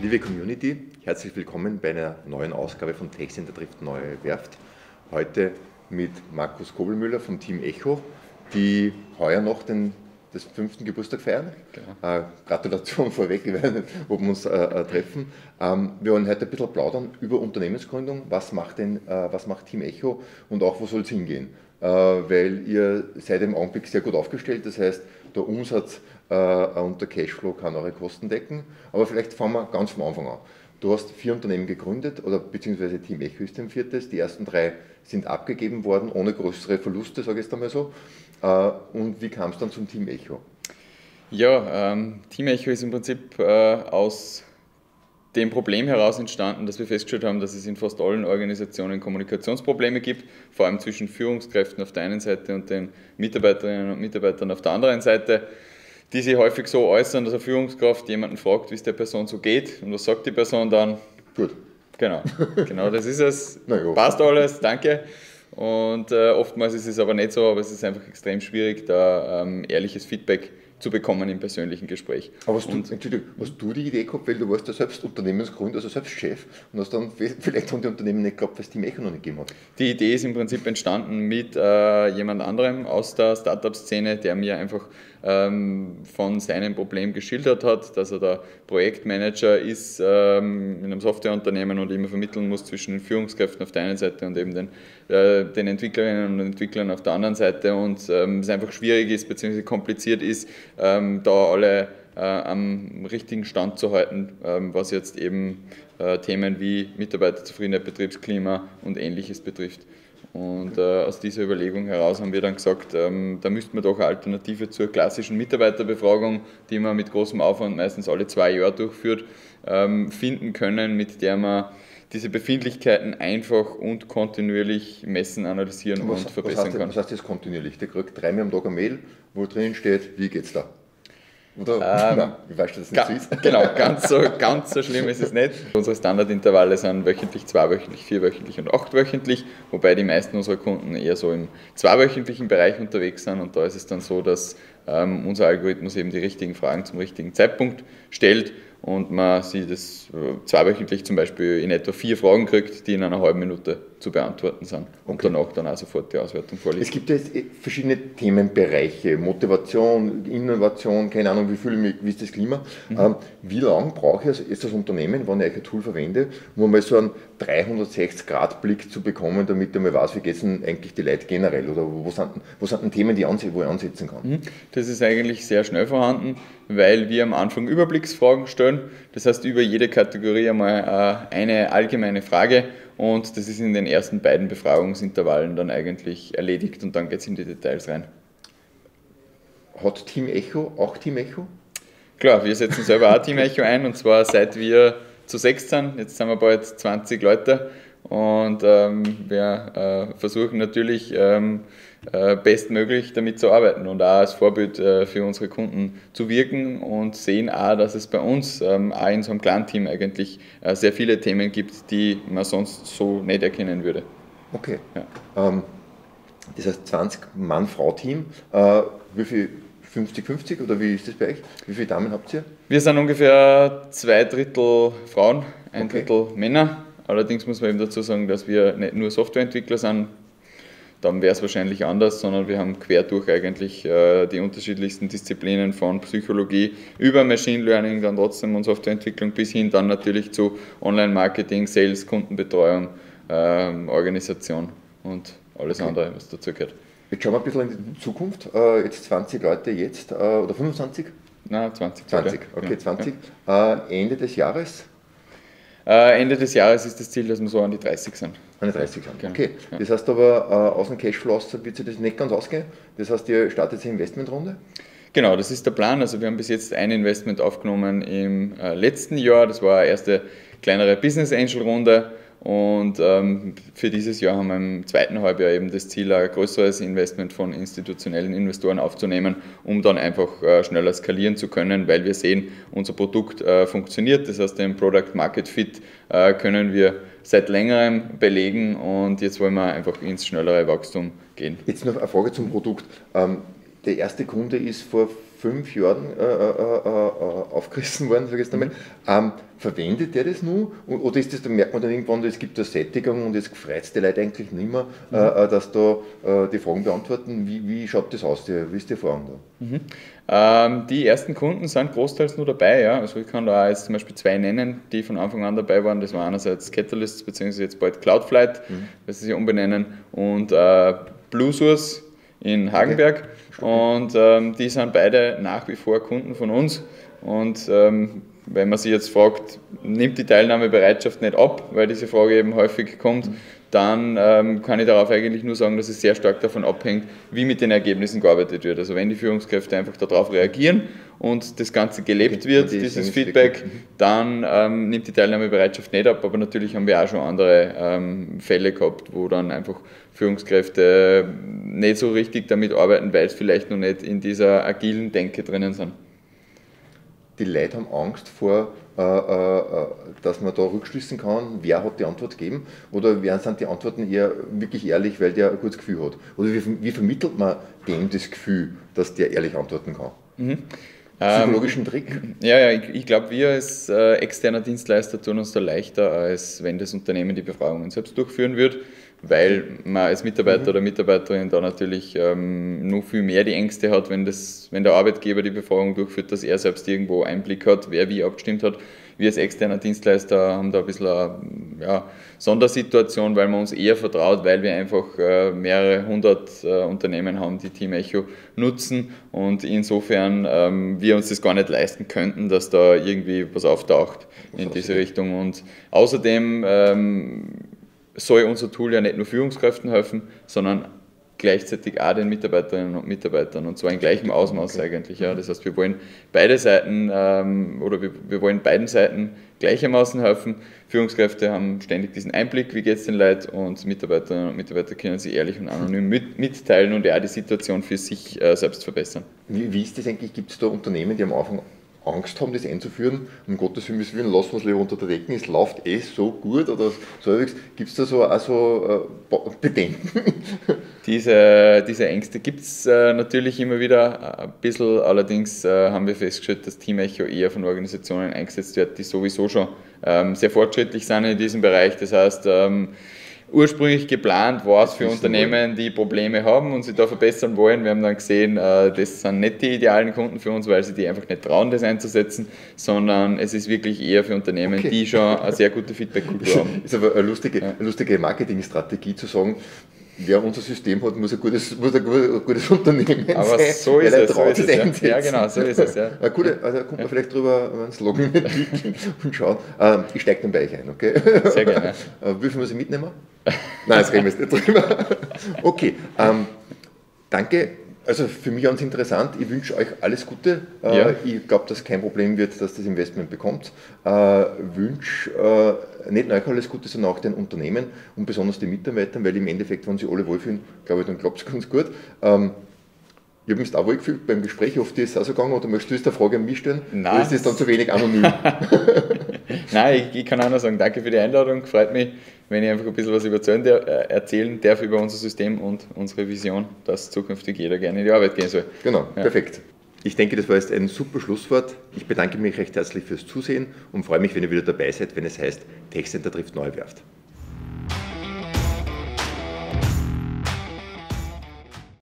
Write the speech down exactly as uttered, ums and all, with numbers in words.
Liebe Community, herzlich willkommen bei einer neuen Ausgabe von TechCenter trifft neue Werft. Heute mit Markus Kobelmüller vom Team Echo, die heuer noch den, den fünften Geburtstag feiern. Genau. Äh, Gratulation vorweg, wir werden nicht, ob wir uns äh, äh, treffen. Ähm, wir wollen heute ein bisschen plaudern über Unternehmensgründung. Was macht, denn, äh, was macht Team Echo und auch wo soll es hingehen? Äh, weil ihr seid im Augenblick sehr gut aufgestellt, das heißt, der Umsatz äh, und der Cashflow kann eure Kosten decken. Aber vielleicht fangen wir ganz vom Anfang an. Du hast vier Unternehmen gegründet, oder beziehungsweise Team Echo ist dein viertes. Die ersten drei sind abgegeben worden, ohne größere Verluste, sage ich jetzt einmal so. Äh, und wie kam es dann zum Team Echo? Ja, ähm, Team Echo ist im Prinzip äh, aus dem Problem heraus entstanden, dass wir festgestellt haben, dass es in fast allen Organisationen Kommunikationsprobleme gibt, vor allem zwischen Führungskräften auf der einen Seite und den Mitarbeiterinnen und Mitarbeitern auf der anderen Seite, die sich häufig so äußern, dass eine Führungskraft jemanden fragt, wie es der Person so geht, und was sagt die Person dann? Gut. Genau, genau das ist es. Passt alles, danke. Und äh, oftmals ist es aber nicht so, aber es ist einfach extrem schwierig, da ähm, ehrliches Feedback zu bekommen im persönlichen Gespräch. Aber hast du, Entschuldigung, hast du die Idee gehabt, weil du warst ja selbst Unternehmensgründer, also selbst Chef, und hast dann vielleicht von den Unternehmen nicht gehabt, weil es Team Echo noch nicht gegeben hat? Die Idee ist im Prinzip entstanden mit äh, jemand anderem aus der Startup-Szene, der mir einfach ähm, von seinem Problem geschildert hat, dass er der Projektmanager ist ähm, in einem Softwareunternehmen und immer vermitteln muss zwischen den Führungskräften auf der einen Seite und eben den, äh, den Entwicklerinnen und Entwicklern auf der anderen Seite, und ähm, es einfach schwierig ist bzw. kompliziert ist, ähm, da alle äh, am richtigen Stand zu halten, ähm, was jetzt eben äh, Themen wie Mitarbeiterzufriedenheit, Betriebsklima und Ähnliches betrifft. Und äh, aus dieser Überlegung heraus haben wir dann gesagt, ähm, da müssten wir doch eine Alternative zur klassischen Mitarbeiterbefragung, die man mit großem Aufwand meistens alle zwei Jahre durchführt, ähm, finden können, mit der man diese Befindlichkeiten einfach und kontinuierlich messen, analysieren was, und verbessern was heißt, kann. Was heißt das kontinuierlich? Der kriegt dreimal am Tag eine Mail, wo drinnen steht, wie geht's da? Oder, ähm, nein, wie weißt du, dass das nicht so ist? Genau, ganz so, ganz so schlimm ist es nicht. Unsere Standardintervalle sind wöchentlich, zweiwöchentlich, vierwöchentlich und achtwöchentlich, wobei die meisten unserer Kunden eher so im zweiwöchentlichen Bereich unterwegs sind, und da ist es dann so, dass ähm, unser Algorithmus eben die richtigen Fragen zum richtigen Zeitpunkt stellt und man sie das äh, zweiwöchentlich zum Beispiel in etwa vier Fragen kriegt, die in einer halben Minute zu beantworten sind, und okay. danach dann auch sofort die Auswertung vorliegt. Es gibt jetzt verschiedene Themenbereiche, Motivation, Innovation, keine Ahnung, wie viel, wie ist das Klima. Mhm. Ähm, wie lange brauche ich als das Unternehmen, wenn ich ein Tool verwende, um mal so einen dreihundertsechzig Grad Blick zu bekommen, damit ich mal weiß, wie geht es denn eigentlich die Leute generell, oder wo sind, wo sind denn Themen, die anse- wo ich ansetzen kann? Mhm. Das ist eigentlich sehr schnell vorhanden, weil wir am Anfang Überblicksfragen stellen. Das heißt, über jede Kategorie einmal eine allgemeine Frage, und das ist in den ersten beiden Befragungsintervallen dann eigentlich erledigt, und dann geht es in die Details rein. Hat Team Echo auch Team Echo? Klar, wir setzen selber auch Team Echo ein, und zwar seit wir zu sechs sind. Jetzt sind wir bald zwanzig Leute, und ähm, wir äh, versuchen natürlich ähm, äh, bestmöglich damit zu arbeiten und auch als Vorbild äh, für unsere Kunden zu wirken, und sehen auch, dass es bei uns ähm, auch in so einem kleinen Team eigentlich äh, sehr viele Themen gibt, die man sonst so nicht erkennen würde. Okay. Ja. Ähm, das heißt zwanzig Mann-Frau-Team. Äh, wie viel? fünfzig fünfzig oder wie ist das bei euch? Wie viele Damen habt ihr? Wir sind ungefähr zwei Drittel Frauen, ein Okay. Drittel Männer. Allerdings muss man eben dazu sagen, dass wir nicht nur Softwareentwickler sind, dann wäre es wahrscheinlich anders, sondern wir haben quer durch eigentlich äh, die unterschiedlichsten Disziplinen von Psychologie über Machine Learning, dann trotzdem und Softwareentwicklung bis hin dann natürlich zu Online-Marketing, Sales, Kundenbetreuung, äh, Organisation und alles okay. andere, was dazu gehört. Jetzt schauen wir ein bisschen in die Zukunft. Äh, jetzt zwanzig Leute jetzt, äh, oder fünfundzwanzig? Nein, zwanzig. zwanzig, okay, ja, zwanzig. Ja. Äh, Ende des Jahres? Äh, Ende des Jahres ist das Ziel, dass wir so an die dreißig sind. An die dreißig sind, Genau. Okay. Ja. Das heißt aber, äh, aus dem Cashflow wird sich das nicht ganz ausgehen. Das heißt, ihr startet eine Investmentrunde? Genau, das ist der Plan. Also wir haben bis jetzt ein Investment aufgenommen im äh, letzten Jahr. Das war eine erste kleinere Business Angel Runde. Und ähm, für dieses Jahr haben wir im zweiten Halbjahr eben das Ziel, ein größeres Investment von institutionellen Investoren aufzunehmen, um dann einfach äh, schneller skalieren zu können, weil wir sehen, unser Produkt äh, funktioniert. Das heißt, den Product Market Fit äh, können wir seit längerem belegen, und jetzt wollen wir einfach ins schnellere Wachstum gehen. Jetzt noch eine Frage zum Produkt. Ähm, der erste Kunde ist vor fünf Jahren äh, äh, äh, aufgerissen worden, sage ich jetzt einmal. Ähm, verwendet der das nun? Oder ist das, da merkt man dann irgendwann, es gibt eine Sättigung und es freut die Leute eigentlich nicht mehr, mhm. äh, dass da äh, die Fragen beantworten. Wie, wie schaut das aus? Wie ist die Erfahrung da? Mhm. Ähm, die ersten Kunden sind großteils nur dabei. Ja. Also ich kann da jetzt zum Beispiel zwei nennen, die von Anfang an dabei waren. Das war einerseits Catalyst, beziehungsweise jetzt bald Cloudflight, mhm. das sie sich umbenennen, und äh, BlueSource in Hagenberg. Okay. Und ähm, die sind beide nach wie vor Kunden von uns. Und ähm, wenn man sich jetzt fragt, nimmt die Teilnahmebereitschaft nicht ab, weil diese Frage eben häufig kommt, mhm. dann ähm, kann ich darauf eigentlich nur sagen, dass es sehr stark davon abhängt, wie mit den Ergebnissen gearbeitet wird. Also wenn die Führungskräfte einfach darauf reagieren und das Ganze gelebt wird, die dieses Feedback, mhm. dann ähm, nimmt die Teilnahmebereitschaft nicht ab. Aber natürlich haben wir auch schon andere ähm, Fälle gehabt, wo dann einfach Führungskräfte nicht so richtig damit arbeiten, weil es vielleicht noch nicht in dieser agilen Denke drinnen sind. Die Leute haben Angst vor, äh, äh, dass man da rückschließen kann, wer hat die Antwort gegeben, oder wer sind die Antworten eher wirklich ehrlich, weil der ein gutes Gefühl hat? Oder wie, wie vermittelt man dem das Gefühl, dass der ehrlich antworten kann? Mhm. Psychologischen ähm, Trick? Ja, ja, ich, ich glaube, wir als äh, externer Dienstleister tun uns da leichter, als wenn das Unternehmen die Befragungen selbst durchführen würde, weil man als Mitarbeiter mhm. oder Mitarbeiterin da natürlich ähm, noch viel mehr die Ängste hat, wenn, das, wenn der Arbeitgeber die Befragung durchführt, dass er selbst irgendwo Einblick hat, wer wie abgestimmt hat. Wir als externer Dienstleister haben da ein bisschen eine ja, Sondersituation, weil man uns eher vertraut, weil wir einfach äh, mehrere hundert äh, Unternehmen haben, die Team Echo nutzen, und insofern ähm, wir uns das gar nicht leisten könnten, dass da irgendwie was auftaucht in diese Richtung. Und außerdem ähm, soll unser Tool ja nicht nur Führungskräften helfen, sondern gleichzeitig auch den Mitarbeiterinnen und Mitarbeitern, und zwar in gleichem Ausmaß okay. eigentlich. Ja. Das heißt, wir wollen beide Seiten ähm, oder wir, wir wollen beiden Seiten gleichermaßen helfen. Führungskräfte haben ständig diesen Einblick, wie geht es den Leuten, und Mitarbeiterinnen und Mitarbeiter können sich ehrlich und anonym mit, mitteilen und ja die Situation für sich äh, selbst verbessern. Wie, wie ist das eigentlich? Gibt es da Unternehmen, die am Anfang Angst haben, das einzuführen? Um Gottes Willen, lassen wir es lieber unter der Decke, es läuft eh so gut, oder so. Gibt es da so, auch so äh, Bedenken? Diese, diese Ängste gibt es äh, natürlich immer wieder ein bisschen, allerdings äh, haben wir festgestellt, dass Team Echo eher von Organisationen eingesetzt wird, die sowieso schon ähm, sehr fortschrittlich sind in diesem Bereich. Das heißt, ähm, ursprünglich geplant war es für Unternehmen, die Probleme haben und sich da verbessern wollen. Wir haben dann gesehen, das sind nicht die idealen Kunden für uns, weil sie die einfach nicht trauen, das einzusetzen, sondern es ist wirklich eher für Unternehmen, okay. die schon eine sehr gute Feedback-Kultur haben. Das ist aber eine lustige, ja. eine lustige Marketingstrategie zu sagen, wer unser System hat, muss ein gutes, muss ein gutes Unternehmen aber sein. So ist es. So ist es ja. ja, genau, so ist es. Ja. Eine gute, also kommt man ja. vielleicht drüber einen Slogan entwickeln und schauen. Ähm, ich steige dann bei euch ein, okay? Sehr gerne. Wie viel muss ich mitnehmen? Nein, das reden wir jetzt nicht drüber. Okay, ähm, danke. Also für mich ganz interessant. Ich wünsche euch alles Gute. Äh, ja. Ich glaube, dass es kein Problem wird, dass das Investment bekommt. Ich äh, wünsche äh, nicht euch alles Gute, sondern auch den Unternehmen und besonders den Mitarbeitern, weil im Endeffekt, wenn sie alle wohlfühlen, glaube ich, dann klappt es ganz gut. Ähm, Ich habe mich auch wohl gefühlt beim Gespräch, oft ist es auch so gegangen, oder möchtest du jetzt eine Frage an mich stellen? Nein. Oder ist das dann zu wenig anonym? Nein, ich, ich kann auch nur sagen, danke für die Einladung. Freut mich, wenn ich einfach ein bisschen was über erzählen, der, erzählen darf über unser System und unsere Vision, dass zukünftig jeder gerne in die Arbeit gehen soll. Genau, ja. Perfekt. Ich denke, das war jetzt ein super Schlusswort. Ich bedanke mich recht herzlich fürs Zusehen und freue mich, wenn ihr wieder dabei seid, wenn es heißt, Techcenter trifft neue Werft.